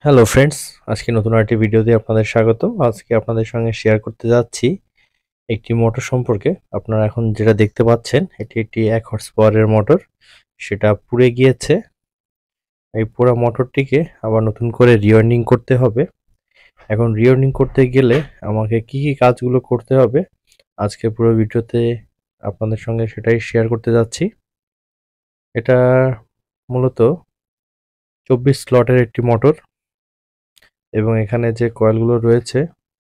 Hello friends, আজকে নতুন আরেকটি ভিডিওতে আপনাদের স্বাগত। আজকে আপনাদের সঙ্গে শেয়ার করতে যাচ্ছি একটি মোটর সম্পর্কে। আপনারা এখন যেটা দেখতে পাচ্ছেন এটি একটি 1 হর্স পাওয়ারের মোটর। সেটা পুড়ে গিয়েছে। এই পোড়া মোটরটিকে আবার নতুন করে রিওয়ার্ডিং করতে হবে। এখন রিওয়ার্ডিং করতে গেলে আমাকে কি কি কাজগুলো করতে হবে আজকে পুরো ভিডিওতে আপনাদের সঙ্গে সেটাই শেয়ার করতে যাচ্ছি। এটা মূলত 24 স্লটের একটি মোটর এবং এখানে যে কয়েলগুলো রয়েছে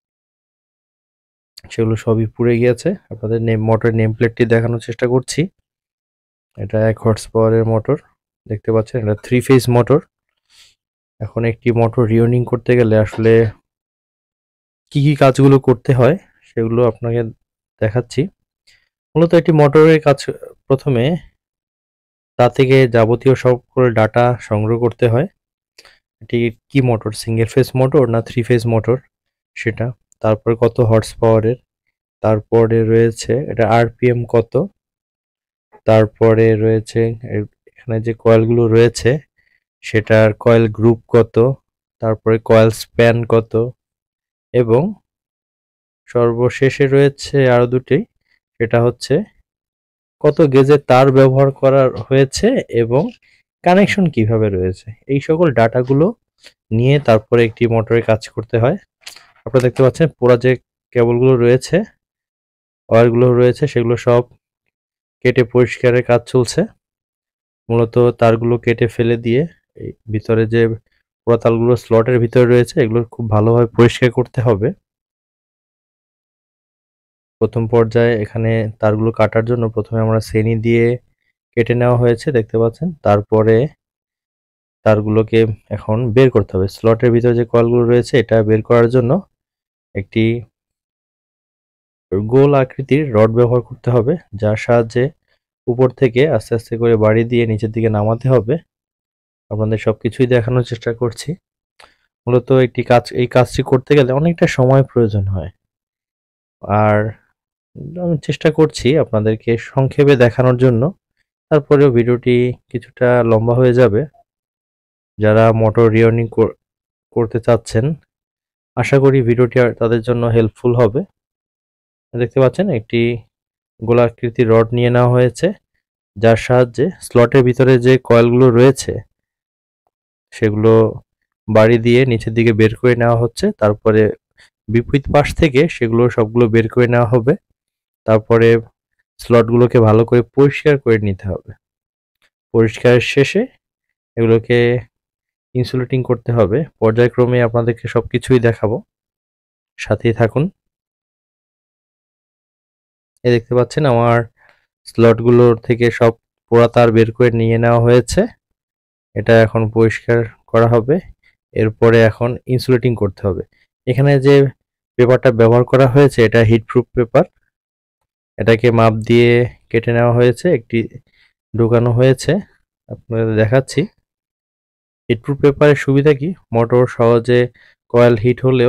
সেগুলো সবই পুড়ে গিয়েছে। আপনাদের মোটরের নেম প্লেটটি দেখানোর চেষ্টা করছি। এটা 1 হর্স পাওয়ারের মোটর, দেখতে পাচ্ছেন এটা 3 ফেজ মোটর। এখন একটি মোটর রিওয়ার্ডিং করতে গেলে আসলে কি কি কাজগুলো করতে হয় সেগুলো আপনাকে দেখাচ্ছি। মূলত একটি মোটরের কাজ প্রথমে তা থেকে যাবতীয় সকল ডাটা সংগ্রহ করতে হয়। এটি কি মোটর, সিঙ্গেল ফেজ মোটর না 3 ফেজ মোটর সেটা, তারপর কত হর্স পাওয়ারের, তারপরে রয়েছে এটা আরপিএম কত, তারপরে রয়েছে এখানে যে কয়েলগুলো রয়েছে সেটার কয়েল গ্রুপ কত, তারপরে কয়েল স্প্যান কত, এবং সর্বশেষে রয়েছে আরো দুটি, সেটা হচ্ছে কত গেজের তার ব্যবহার করা হয়েছে এবং কানেকশন কিভাবে রয়েছে। এই সকল ডাটাগুলো নিয়ে তারপরে একটি মোটরে কাজ করতে হয়। আপনারা দেখতে পাচ্ছেন পুরা যে কেবলগুলো রয়েছে, ওয়্যারগুলো রয়েছে, সেগুলো সব কেটে পরিষ্কারের কাজ চলছে। মূলত তারগুলো কেটে ফেলে দিয়ে এই ভিতরে যে পুরো তারগুলো স্লটের ভিতরে রয়েছে এগুলো খুব ভালোভাবে পরিষ্কার করতে হবে। প্রথম পর্যায়ে এখানে তারগুলো কাটার জন্য প্রথমে আমরা ছেনি দিয়ে কেটে নেওয়া হয়েছে, দেখতে পাচ্ছেন। তারপরে তারগুলোকে এখন বের করতে হবে। স্লটের ভিতরে যে কয়েলগুলো রয়েছে এটা বের করার জন্য একটি গোল আকৃতির রড ব্যবহার করতে হবে, যার সাহায্যে উপর থেকে আস্তে আস্তে করে বাড়ি দিয়ে নিচের দিকে নামাতে হবে। আপনাদের সবকিছুই দেখানোর চেষ্টা করছি। মূলত এই কাজটি করতে গেলে অনেকটা সময় প্রয়োজন হয়, আর আমি চেষ্টা করছি আপনাদেরকে সংক্ষেপে দেখানোর জন্য। তারপরেও ভিডিওটি কিছুটা লম্বা হয়ে যাবে। যারা মোটর রিওয়ার্ডিং করতে চাচ্ছেন আশা করি ভিডিওটি তাদের জন্য হেল্পফুল হবে। দেখতে পাচ্ছেন একটি গোলাকৃতির রড নিয়ে নেওয়া হয়েছে, যার সাহায্যে স্লটের ভিতরে যে কয়েলগুলো রয়েছে সেগুলো বাড়ি দিয়ে নিচের দিকে বের করে নেওয়া হচ্ছে। তারপরে বিপরীত পাশ থেকে সেগুলো সবগুলো বের করে নেওয়া হবে। তারপরে স্লটগুলোকে ভালো করে পরিষ্কার করে নিতে হবে। পরিষ্কারের শেষে এগুলোকে ইনসুলেটিং করতে হবে। পর্যায়ক্রমে আপনাদেরকে সবকিছুই দেখাবো, সাথেই থাকুন। এই দেখতে পাচ্ছেন আমার স্লটগুলোর থেকে সব পোড়া তার বের করে নিয়ে নেওয়া হয়েছে। এটা এখন পরিষ্কার করা হবে। এরপরে এখন ইনসুলেটিং করতে হবে। এখানে যে পেপারটা ব্যবহার করা হয়েছে এটা হিটপ্রুফ পেপার। এটাকে মাপ দিয়ে কেটে নেওয়া হয়েছে, একটি ঢোকানো হয়েছে, আপনাদের দেখাচ্ছি। হিটপ্রুফ পেপারের সুবিধা কি, মোটর সহজে কয়েল হিট হলেও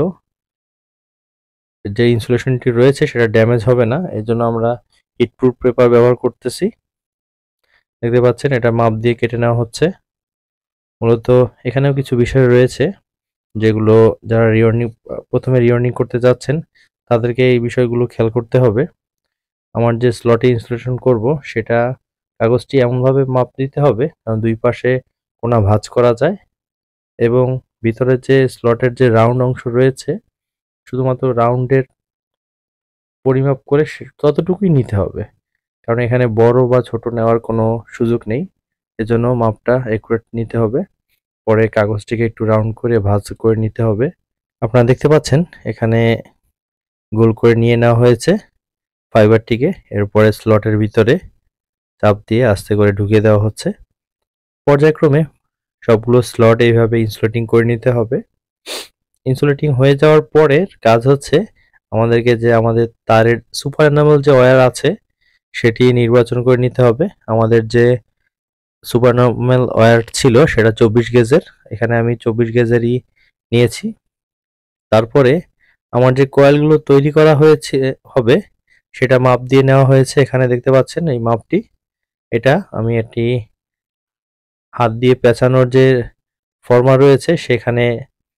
যে ইনসুলেশনটি রয়েছে সেটা ড্যামেজ হবে না, এর জন্য আমরা হিটপ্রুফ পেপার ব্যবহার করতেছি। দেখতে পাচ্ছেন এটা মাপ দিয়ে কেটে নেওয়া হচ্ছে। মূলত এখানেও কিছু বিষয় রয়েছে যেগুলো যারা প্রথমে রিওয়ার্ডিং করতে যাচ্ছেন তাদেরকে এই বিষয়গুলো খেয়াল করতে হবে। আমার যে স্লটে ইনস্টলেশন করব সেটা কাগজটি এমনভাবে মাপ দিতে হবে কারণ দুই পাশে কোনা ভাঁজ করা যায়, এবং ভিতরের যে স্লটের যে রাউন্ড অংশ রয়েছে শুধুমাত্র রাউন্ডের পরিমাপ করে ততটুকুই নিতে হবে, কারণ এখানে বড় বা ছোট নেওয়ার কোনো সুযোগ নেই। এজন্য মাপটা একুরেট নিতে হবে। পরে কাগজটিকে একটু রাউন্ড করে ভাঁজ করে নিতে হবে। আপনারা দেখতে পাচ্ছেন এখানে গোল করে নিয়ে নেওয়া হয়েছে ফাইবারটিকে। এরপরে স্লটের ভিতরে চাপ দিয়ে আস্তে করে ঢুকিয়ে দেওয়া হচ্ছে। পর্যায়ক্রমে সবগুলো স্লট এইভাবে ইনসুলেটিং করে নিতে হবে। ইনসুলেটিং হয়ে যাওয়ার পরের কাজ হচ্ছে আমাদেরকে যে আমাদের তারের সুপার এনামেল যে ওয়্যার আছে সেটি নির্বাচন করে নিতে হবে। আমাদের যে সুপার এনামেল ওয়্যার ছিল সেটা 24 গেজের, এখানে আমি 24 গেজেরই নিয়েছি। তারপরে আমার যে কয়েলগুলো তৈরি করা হবে সেটা মাপ দিয়ে নেওয়া হয়েছে। এখানে দেখতে পাচ্ছেন এই মাপটি, এটা আমি একটি হাত দিয়ে পেঁচানোর যে ফর্মা রয়েছে সেখানে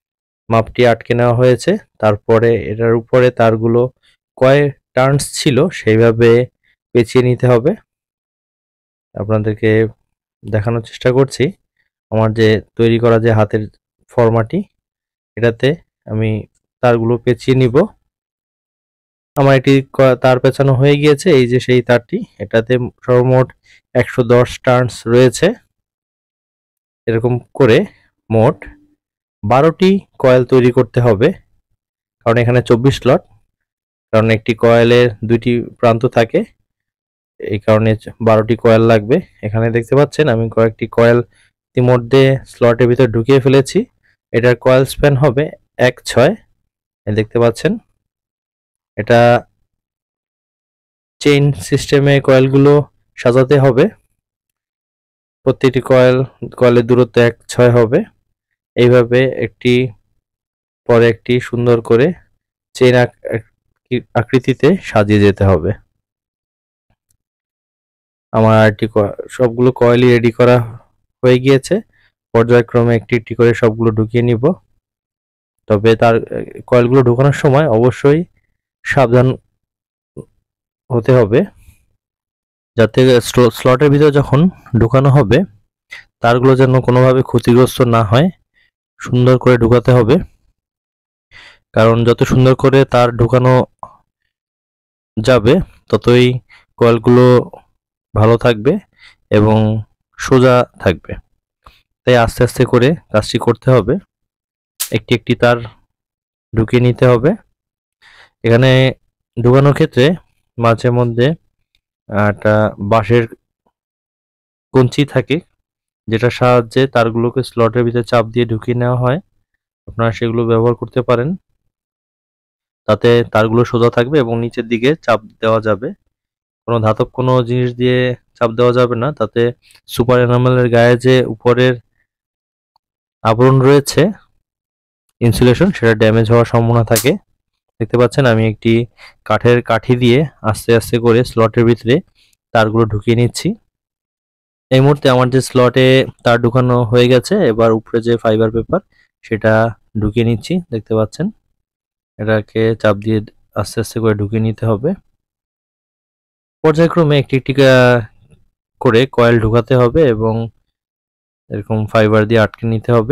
মাপটি আটকে নেওয়া হয়েছে। তারপরে এটার উপরে তারগুলো কয় টার্নস ছিল সেইভাবে পেঁচিয়ে নিতে হবে। আপনাদেরকে দেখানোর চেষ্টা করছি আমার যে তৈরি করা যে হাতের ফর্মাটি, এটাতে আমি তারগুলো পেঁচিয়ে নিব। আমার একটি তার পেঁচানো হয়ে গিয়েছে, এই যে সেই তারটি, এটাতে সর্বমোট 110 টার্নস রয়েছে। এরকম করে মোট 12টি কয়েল তৈরি করতে হবে, কারণ এখানে 24 স্লট, কারণ একটি কয়েলের 2টি প্রান্ত থাকে, এই কারণে 12টি কয়েল লাগবে। এখানে দেখতে পাচ্ছেন আমি কয়েকটি কয়েল ইতিমধ্যে স্লটের ভিতর ঢুকিয়ে ফেলেছি। এটার কয়েল স্প্যান হবে 1/6। দেখতে পাচ্ছেন এটা চেইন সিস্টেমে কয়েলগুলো সাজাতে হবে। প্রতিটি কয়েলের দূরত্ব 1/6 হবে। এইভাবে একটি পরে একটি সুন্দর করে চেইন আকৃতিতে সাজিয়ে যেতে হবে। আমার সবগুলো কয়েলই রেডি করা হয়ে গিয়েছে। পর্যায়ক্রমে একটি একটি করে সবগুলো ঢুকিয়ে নিব। তবে তার কয়েলগুলো ঢোকানোর সময় অবশ্যই সাবধান হতে হবে, যাতে স্লটের ভিতরে যখন ঢুকানো হবে তারগুলো যেন কোনোভাবে ক্ষতিগ্রস্ত না হয়। সুন্দর করে ঢুকাতে হবে, কারণ যত সুন্দর করে তার ঢুকানো যাবে ততই কয়েলগুলো ভালো থাকবে এবং সোজা থাকবে। তাই আস্তে আস্তে করে কাজটি করতে হবে। একটি একটি তার ঢুকিয়ে নিতে হবে। এখানে ঢুকানোর ক্ষেত্রে মাঝে মধ্যে একটা বাঁশের কঞ্চি থাকে, যেটার সাহায্যে তারগুলোকে স্লটের ভিতরে চাপ দিয়ে ঢুকিয়ে নেওয়া হয়। আপনারা সেগুলো ব্যবহার করতে পারেন, তাতে তারগুলো সোজা থাকবে এবং নিচের দিকে চাপ দেওয়া যাবে। কোনো ধাতব কোনো জিনিস দিয়ে চাপ দেওয়া যাবে না, তাতে সুপার এনামেলের গায়ে যে উপরের আবরণ রয়েছে ইনসুলেশন, সেটা ড্যামেজ হওয়ার সম্ভাবনা থাকে। দেখতে পাচ্ছেন আমি একটি কাঠের কাঠি দিয়ে আস্তে আস্তে করে স্লটের ভিতরে তারগুলো ঢুকিয়ে নিচ্ছি। এই মুহূর্তে আমার যে স্লটে তার ঢুকানো হয়ে গেছে, এবার উপরে যে ফাইবার পেপার সেটা ঢুকিয়ে নিচ্ছি। দেখতে পাচ্ছেন এটাকে চাপ দিয়ে আস্তে আস্তে করে ঢুকিয়ে নিতে হবে। পর্যায়ক্রমে একটি একটি করে কয়েল ঢুকাতে হবে এবং এরকম ফাইবার দিয়ে আটকে নিতে হবে।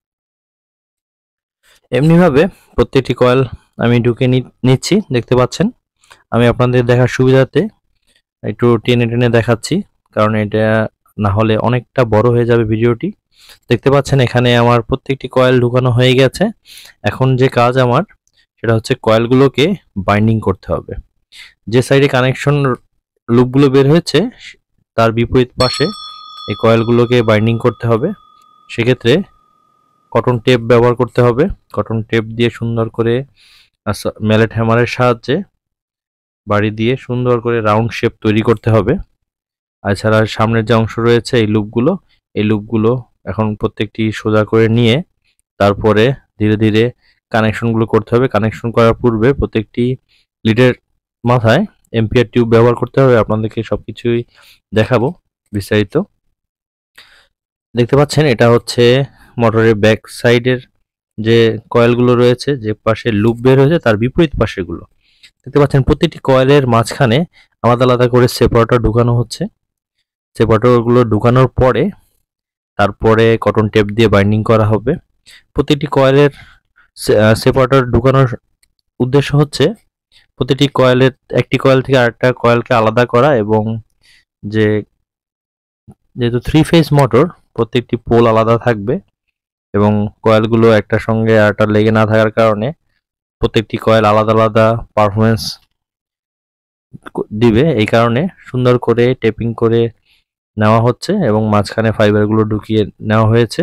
এমনিভাবে প্রত্যেকটি কয়েল আমি ঢুকিয়ে নিচ্ছি। দেখতে পাচ্ছেন আমি আপনাদের দেখার সুবিধাতে একটু টেনে টেনে দেখাচ্ছি, কারণ এটা না হলে অনেকটা বড় হয়ে যাবে ভিডিওটি। দেখতে পাচ্ছেন এখানে আমার প্রত্যেকটি কয়েল ঢুকানো হয়ে গেছে। এখন যে কাজ আমার, সেটা হচ্ছে কয়েলগুলোকে বাইন্ডিং করতে হবে। যে সাইডে কানেকশন লুপগুলো বের হয়েছে তার বিপরীত পাশে এই কয়েলগুলোকে বাইন্ডিং করতে হবে। সেক্ষেত্রে কটন টেপ ব্যবহার করতে হবে। কটন টেপ দিয়ে সুন্দর করে ম্যালেট হ্যামারের সাহায্যে বাড়ি দিয়ে সুন্দর করে রাউন্ড শেপ তৈরি করতে হবে। এছাড়া সামনের যে অংশ রয়েছে এই লুপগুলো এখন প্রত্যেকটি সোজা করে নিয়ে তারপরে ধীরে ধীরে কানেকশনগুলো করতে হবে। কানেকশন করার পূর্বে প্রত্যেকটি লিডের মাথায় এম্পিয়ার টিউব ব্যবহার করতে হবে। আপনাদেরকে সবকিছুই দেখাবো বিস্তারিত। দেখতে পাচ্ছেন এটা হচ্ছে মোটরের ব্যাক সাইডের যে কয়েলগুলো রয়েছে, যে পাশে লুপ বের হয়েছে তার বিপরীত পাশেগুলো। দেখতে পাচ্ছেন প্রতিটি কয়েলের মাঝখানে আলাদা আলাদা করে সেপারেটর ঢুকানো হচ্ছে। সেপারেটরগুলো ঢুকানোর পরে তারপরে কটন টেপ দিয়ে বাইন্ডিং করা হবে। প্রতিটি কয়েলের সেপারেটর ঢুকানোর উদ্দেশ্য হচ্ছে প্রতিটি কয়েলের একটি কয়েল থেকে আরেকটা কয়েলকে আলাদা করা, এবং যেহেতু 3 ফেজ মোটর প্রত্যেকটি পোল আলাদা থাকবে এবং কয়েলগুলো একটার সঙ্গে আরেকটা লেগে না থাকার কারণে প্রত্যেকটি কয়েল আলাদা আলাদা পারফরমেন্স দিবে। এই কারণে সুন্দর করে টেপিং করে নেওয়া হচ্ছে এবং মাঝখানে ফাইবারগুলো ঢুকিয়ে নেওয়া হয়েছে।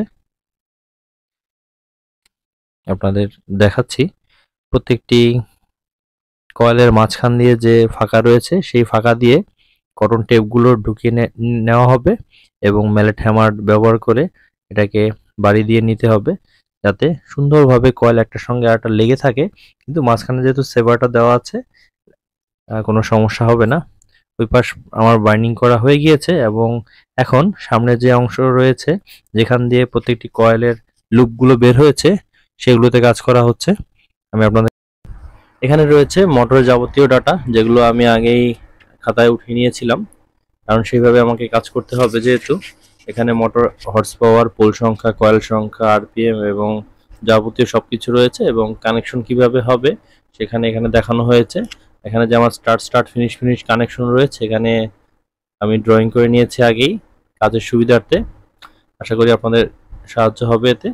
আপনাদের দেখাচ্ছি প্রত্যেকটি কয়েলের মাঝখান দিয়ে যে ফাঁকা রয়েছে সেই ফাঁকা দিয়ে কটন টেপগুলো ঢুকিয়ে নেওয়া হবে এবং ম্যালেট হ্যামার ব্যবহার করে এটাকে বাড়ি দিয়ে নিতে হবে, যাতে সুন্দরভাবে কয়েল একটার সঙ্গে আরেকটা লেগে থাকে। কিন্তু মাঝখানে যেহেতু সেপারেটর দেওয়া আছে কোনো সমস্যা হবে না। ওই পাশ আমার বাইন্ডিং করা হয়ে গিয়েছে এবং এখন সামনে যে অংশ রয়েছে যেখান দিয়ে প্রত্যেকটি কয়েলের লুপগুলো বের হয়েছে সেগুলোতে কাজ করা হচ্ছে। আমি আপনাদের এখানে রয়েছে মোটরের যাবতীয় ডাটা, যেগুলো আমি আগেই খাতায় উঠিয়ে নিয়েছিলাম, কারণ সেইভাবে আমাকে কাজ করতে হবে। যেহেতু এখানে মোটর হর্স পাওয়ার, পোল সংখ্যা, কয়েল সংখ্যা, আরপিএম এবং যাবতীয় সবকিছু রয়েছে, এবং কানেকশন কিভাবে হবে এখানে দেখানো হয়েছে। এখানে যে আমার স্টার্ট ফিনিশ কানেকশন রয়েছে, এখানে আমি ড্রয়িং করে নিয়েছি আগেই কাজের সুবিধার্থে। আশা করি আপনাদের সাহায্য হবে এতে।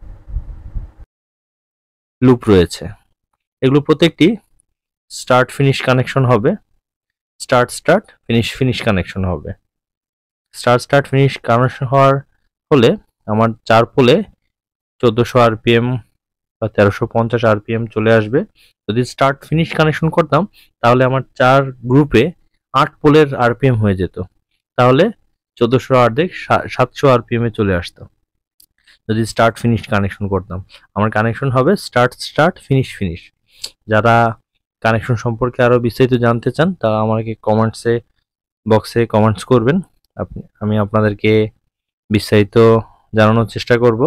লুপ রয়েছে, এগুলো প্রত্যেকটি স্টার্ট ফিনিশ কানেকশন হবে। স্টার্ট ফিনিশ কানেকশন হবে। স্টার্ট ফিনিশ কানেকশন হলে আমার 4 পোলে 1400 আরপিএম বা 1350 আরপিএম চলে আসবে। যদি স্টার্ট ফিনিশ কানেকশন করতাম তাহলে আমার 4 গ্রুপে 8 পোলের আরপিএম হয়ে যেত, তাহলে 1400 আর 700 আরপিএম এ চলে আসতো। যদি স্টার্ট ফিনিশ কানেকশন করতাম, আমার কানেকশন হবে স্টার্ট ফিনিশ। যারা কানেকশন সম্পর্কে আরো বিস্তারিত জানতে চান তারা আমাকে বক্সে কমেন্টস করবেন, আমি আপনাদেরকে বিস্তারিত জানানোর চেষ্টা করব।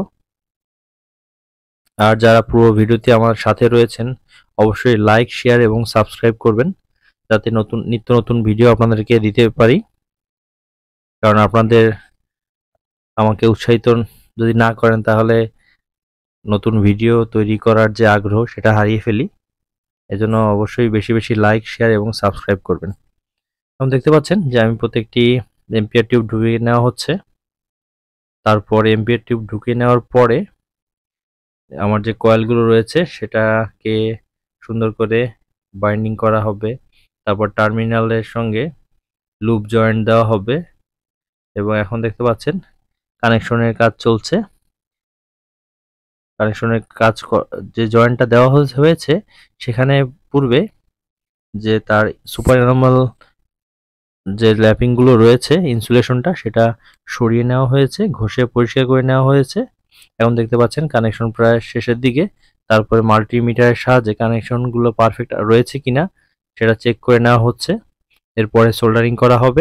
আর যারা পুরো ভিডিওতে আমার সাথে রয়েছেন অবশ্যই লাইক, শেয়ার এবং সাবস্ক্রাইব করবেন, যাতে নিত্য নতুন ভিডিও আপনাদেরকে দিতে পারি। কারণ আপনাদের আমাকে উৎসাহিত যদি না করেন তাহলে নতুন ভিডিও তৈরি করার যে আগ্রহ সেটা হারিয়ে ফেলি। এজন্য অবশ্যই বেশি লাইক, শেয়ার এবং সাবস্ক্রাইব করবেন। এখন দেখতে পাচ্ছেন যে আমি প্রত্যেকটি এম্পিয়ার টিউব ঢুকিয়ে নেওয়া হচ্ছে। তারপর এম্পিয়ার টিউব ঢুকিয়ে নেওয়ার পরে আমার যে কয়েলগুলো রয়েছে সেটাকে সুন্দর করে বাইন্ডিং করা হবে। তারপর টার্মিনালের সঙ্গে লুপ জয়েন্ট দেওয়া হবে, এবং এখন দেখতে পাচ্ছেন কানেকশনের কাজ চলছে। কানেকশনের কাজ যে জয়েন্টটা দেওয়া হয়েছে সেখানে পূর্বে যে তার সুপার এনামেল যে ল্যাপিংগুলো রয়েছে, ইনসুলেশনটা সেটা সরিয়ে নেওয়া হয়েছে, ঘষে পরিষ্কার করে নেওয়া হয়েছে। এখন দেখতে পাচ্ছেন কানেকশন প্রায় শেষের দিকে। তারপরে মাল্টিমিটারের সাহায্যে কানেকশনগুলো পারফেক্ট রয়েছে কিনা সেটা চেক করে নেওয়া হচ্ছে। এরপরে সোল্ডারিং করা হবে,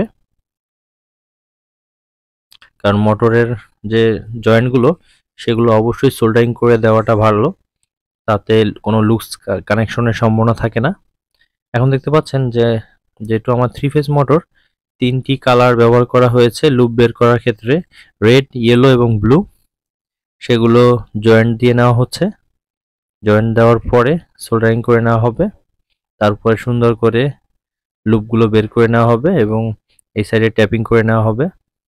কারণ মোটরের যে জয়েন্টগুলো সেগুলো অবশ্যই সোল্ডারিং করে দেওয়াটা ভালো, তাতে কোনো লুজ কানেকশনের সম্ভাবনা থাকে না। এখন দেখতে পাচ্ছেন যে যেহেতু আমার 3 ফেজ মোটর, 3টি কালার ব্যবহার করা হয়েছে লুপ বের করার ক্ষেত্রে, রেড, ইয়েলো এবং ব্লু। সেগুলো জয়েন্ট দিয়ে নেওয়া হচ্ছে। জয়েন্ট দেওয়ার পরে সোল্ডারিং করে নেওয়া হবে। তারপরে সুন্দর করে লুপগুলো বের করে নেওয়া হবে এবং এই সাইডে ট্যাপিং করে নেওয়া হবে।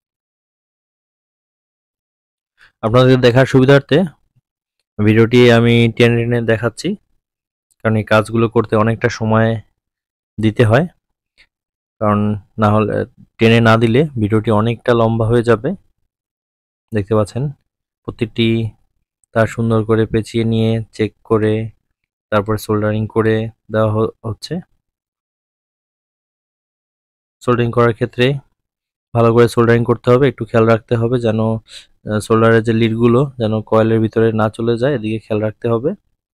আপনাদের দেখার সুবিধার্থে ভিডিওটি আমি টেনে দেখাচ্ছি, কারণ এই কাজগুলো করতে অনেকটা সময় দিতে হয়। কারণ না হলে টেনে না দিলে ভিডিওটি অনেকটা লম্বা হয়ে যাবে। দেখতে পাচ্ছেন প্রত্যেকটি তার সুন্দর করে পেঁচিয়ে নিয়ে চেক করে তারপরে সোল্ডারিং করে দেওয়া হচ্ছে। সোল্ডারিং করার ক্ষেত্রে ভালো করে সোল্ডারিং করতে হবে, একটু খেয়াল রাখতে হবে যেন সোল্ডারের যে লিডগুলো যেন কয়েলের ভিতরে না চলে যায়, এদিকে খেয়াল রাখতে হবে।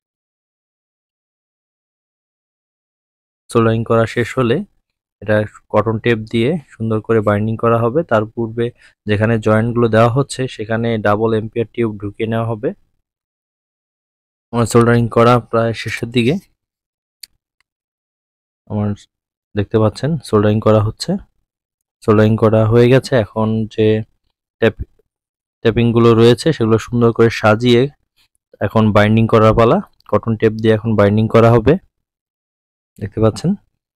সোল্ডারিং করা শেষ হলে এটা কটন টেপ দিয়ে সুন্দর করে বাইন্ডিং করা হবে। তার পূর্বে যেখানে জয়েন্টগুলো দেওয়া হচ্ছে সেখানে ডাবল এম্পিয়ার টিউব ঢুকিয়ে নেওয়া হবে। আমার সোল্ডারিং করা প্রায় শেষের দিকে। আমার দেখতে পাচ্ছেন সোল্ডারিং করা হচ্ছে। সোল্ডারিং করা হয়ে গেছে। এখন যে ট্যাপিংগুলো রয়েছে সেগুলো সুন্দর করে সাজিয়ে এখন বাইন্ডিং করার পালা। কটন টেপ দিয়ে এখন বাইন্ডিং করা হবে। দেখতে পাচ্ছেন,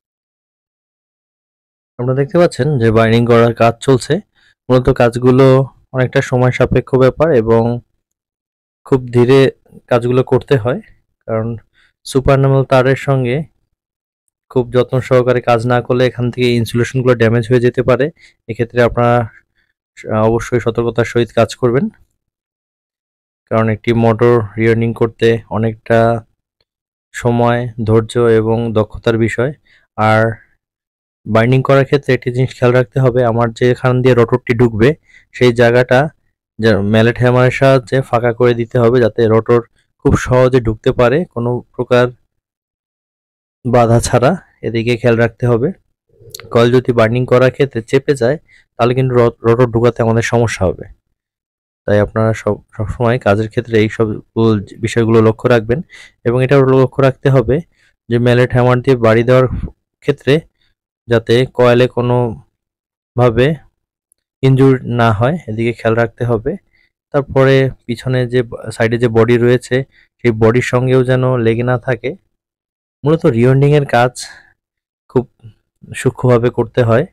আপনারা দেখতে পাচ্ছেন যে বাইন্ডিং করার কাজ চলছে। মূলত কাজগুলো অনেকটা সময় সাপেক্ষ ব্যাপার এবং খুব ধীরে কাজগুলো করতে হয়, কারণ সুপার এনামেল তারের সঙ্গে খুব যত্ন সহকারে কাজ না করলে এখান থেকে ইনসুলেশনগুলো ড্যামেজ হয়ে যেতে পারে। এক্ষেত্রে আপনারা অবশ্যই সতর্কতার সহিত কাজ করবেন, কারণ একটি মোটর রিয়ার্নিং করতে অনেকটা সময়, ধৈর্য এবং দক্ষতার বিষয়। আর বাইন্ডিং করার ক্ষেত্রে একটি জিনিস খেয়াল রাখতে হবে, আমার যেখান দিয়ে রোটরটি ঢুকবে সেই জায়গাটা ম্যালেট হ্যামারের সাহায্যে ফাঁকা করে দিতে হবে, যাতে রোটর খুব সহজে ঢুকতে পারে কোনো প্রকার বাধা ছাড়া। এদিকে খেয়াল রাখতে হবে। কয়েল যদি বাইন্ডিং করার ক্ষেত্রে চেপে যায় তাহলে কিন্তু রোটর ঢুকাতে আমাদের সমস্যা হবে। তাই আপনারা সবসময় কাজের ক্ষেত্রে এই সব বিষয়গুলো লক্ষ্য রাখবেন এবং এটাও লক্ষ্য রাখতে হবে যে ম্যালেট হ্যামার দিয়ে বাড়ি দেওয়ার ক্ষেত্রে যাতে কয়েলে কোনোভাবে ইনজুর না হয়, এদিকে খেয়াল রাখতে হবে। তারপরে পিছনে যে সাইডে যে বডি রয়েছে সেই বডির সঙ্গেও যেন লেগে না থাকে। মূলত রিওয়েন্ডিং এর কাজ খুব সূক্ষ্মভাবে করতে হয়।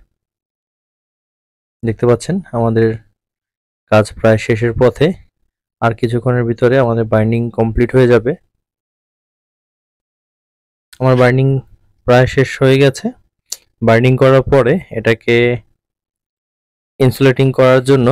দেখতে পাচ্ছেন আমাদের কাজ প্রায় শেষের পথে, আর কিছুক্ষণের ভিতরে আমাদের বাইন্ডিং কমপ্লিট হয়ে যাবে। আমার বাইন্ডিং প্রায় শেষ হয়ে গেছে। বাইন্ডিং করার পরে এটাকে ইনসুলেটিং করার জন্য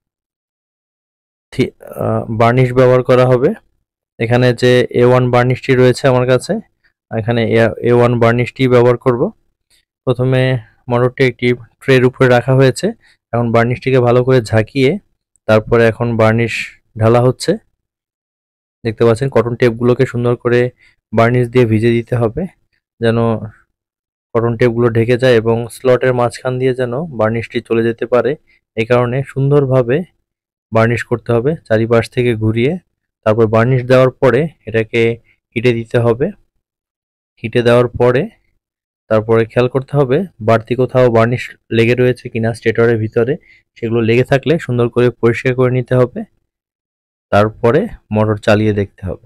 বার্নিশ ব্যবহার করা হবে। এখানে যে A1 বার্নিশটি রয়েছে আমার কাছে, এখানে A1 বার্নিশটি ব্যবহার করব। প্রথমে মোটরটি একটি ট্রের উপরে রাখা হয়েছে। এখন বার্নিশটিকে ভালো করে ঝাঁকিয়ে তারপরে এখন বার্নিশ ঢালা হচ্ছে। দেখতে পাচ্ছেন কটন টেপগুলোকে সুন্দর করে বার্নিশ দিয়ে ভিজে দিতে হবে যেন কটন টেপগুলো ঢেকে যায় এবং স্লটের মাঝখান দিয়ে যেন বার্নিশটি চলে যেতে পারে। এই কারণে সুন্দরভাবে বার্নিশ করতে হবে চারিপাশ থেকে ঘুরিয়ে। তারপর বার্নিশ দেওয়ার পরে এটাকে হিটে দিতে হবে। হিটে দেওয়ার পরে তারপরে খেয়াল করতে হবে বাড়তি কোথাও বার্নিশ লেগে রয়েছে কিনা স্টেটরের ভিতরে। সেগুলো লেগে থাকলে সুন্দর করে পরিষ্কার করে নিতে হবে। তারপরে মোটর চালিয়ে দেখতে হবে।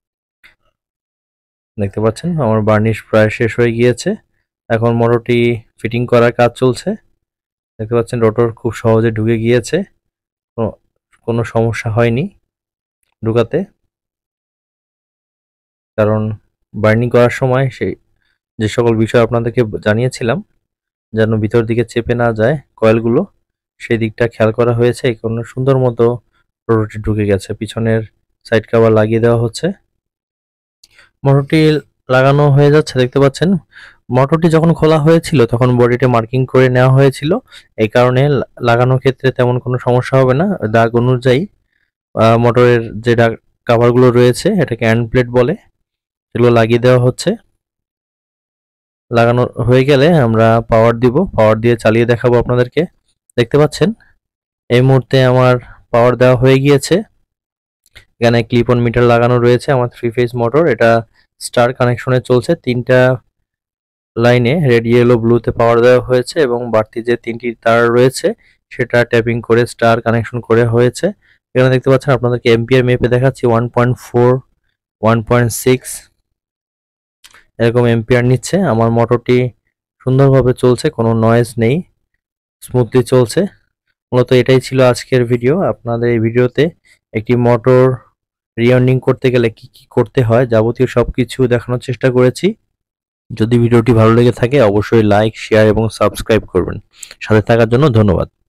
দেখতে পাচ্ছেন আমার বার্নিশ প্রায় শেষ হয়ে গিয়েছে। এখন মোটরটি ফিটিং করার কাজ চলছে। দেখতে পাচ্ছেন রোটর খুব সহজে ঢুকে গিয়েছে, কোনো সমস্যা হয়নি ঢুকাতে, কারণ বার্নিং করার সময় যে সকল বিষয় আপনাদেরকে জানিয়েছিলাম যেন ভিতর দিকে চেপে না যায় কয়েলগুলো, সেই দিকটা খেয়াল করা হয়েছে। এই কারণে সুন্দর মতো রোটরটি ঢুকে গেছে। পিছনের সাইড কভার লাগিয়ে দেওয়া হচ্ছে। মোটরটি লাগানো হয়ে যাচ্ছে। দেখতে পাচ্ছেন মোটরটি যখন খোলা হয়েছিল তখন বডিতে মার্কিং করে নেওয়া হয়েছিল। এই কারণে লাগানোর ক্ষেত্রে তেমন কোনো সমস্যা হবে না। দাগ অনুযায়ী মোটরের যে কাভারগুলো রয়েছে এটাকে হ্যান্ড প্লেট বলে, সেগুলো লাগিয়ে দেওয়া হচ্ছে। লাগানো হয়ে গেলে আমরা পাওয়ার দিব, পাওয়ার দিয়ে চালিয়ে দেখাবো আপনাদেরকে। দেখতে পাচ্ছেন এই মুহূর্তে আমার পাওয়ার দেওয়া হয়ে গিয়েছে। এখানে ক্লিপ অন মিটার লাগানো রয়েছে আমার 3 ফেজ মোটর। এটা স্টার কানেকশনে চলছে। 3টা লাইনে রেড ইয়েলো ব্লুতে পাওয়ার দেওয়া হয়েছে এবং বাড়তি যে 3টি তার রয়েছে সেটা ট্যাপিং করে স্টার কানেকশন করে হয়েছে। এখানে দেখতে পাচ্ছেন আপনাদেরকে এম্পিয়ার মেপে দেখাচ্ছি 1.4 1.6 এরকম এম্পিয়ার নিচ্ছে। আমার মোটরটি সুন্দরভাবে চলছে, কোনো নয়েজ নেই, স্মুথলি চলছে। মূলত এটাই ছিল আজকের ভিডিও। আপনাদের এই ভিডিওতে একটি মোটর রিওয়াইন্ডিং করতে গেলে কি কি করতে হয় যাবতীয় সবকিছু দেখানোর চেষ্টা করেছি। যদি ভিডিওটি ভালো লেগে থাকে অবশ্যই লাইক, শেয়ার এবং সাবস্ক্রাইব করবেন। সাথে থাকার জন্য ধন্যবাদ।